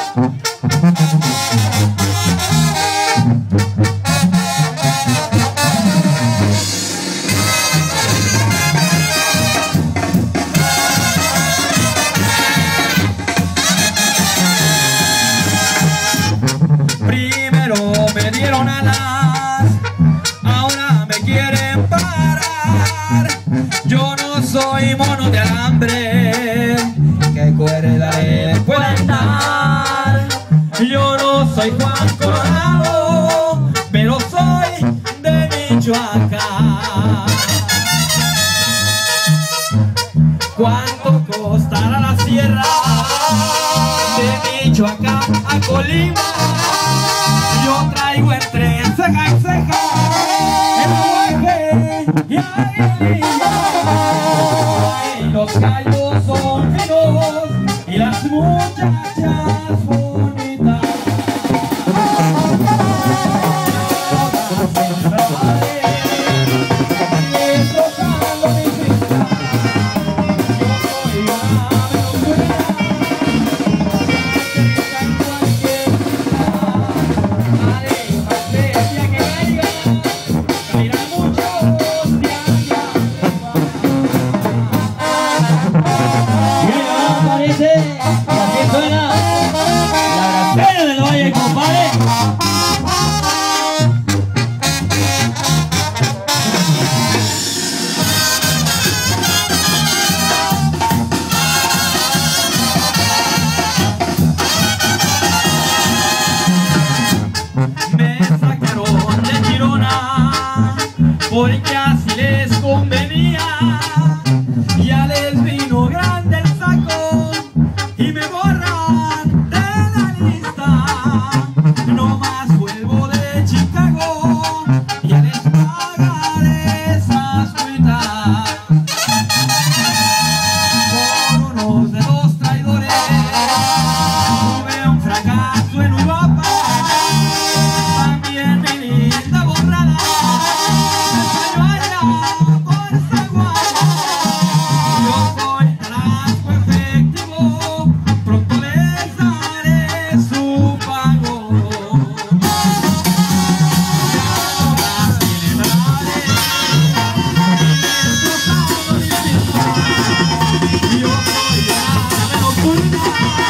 Primero me dieron alas, ahora me quieren parar. Yo no soy mono de alambre que cuerda le pueden dar. Yo no soy Juan Coronado, pero soy de Michoacán. ¿Cuánto costará la sierra de Michoacán a Colima? Yo traigo entre ceja y ceja el aguaje y aguililla. Ay, los gallos son finos y las muchachas bonitas. Así suena la gracera del Valle, compadre. Me sacaron de Girona porque así les convenía. Ya les vino grande el saco y me borran de la lista. No más vuelvo de Chicago, ya les pagaré esas cuitas. Por unos de los traidores tuve un fracaso en Europa. También mi linda borrada me falló allá por Zaguaya. Yo soy rasgo efectivo, pronto les daré su pago. Ya no las celebraré, destrozado mi vida. Yo soy la menos culpa.